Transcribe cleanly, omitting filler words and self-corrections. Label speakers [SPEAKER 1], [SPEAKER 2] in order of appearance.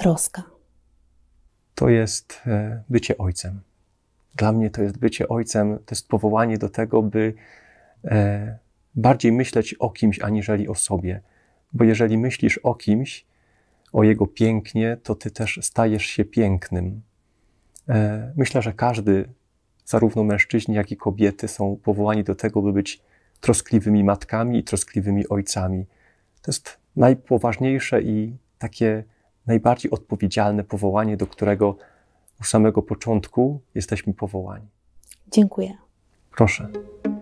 [SPEAKER 1] troska?
[SPEAKER 2] To jest bycie ojcem. Dla mnie to jest bycie ojcem, to jest powołanie do tego, by bardziej myśleć o kimś, aniżeli o sobie. Bo jeżeli myślisz o kimś, o jego pięknie, to ty też stajesz się pięknym. Myślę, że każdy, zarówno mężczyźni, jak i kobiety, są powołani do tego, by być troskliwymi matkami i troskliwymi ojcami. To jest najpoważniejsze i takie najbardziej odpowiedzialne powołanie, do którego u samego początku jesteśmy powołani.
[SPEAKER 1] Dziękuję.
[SPEAKER 2] Proszę.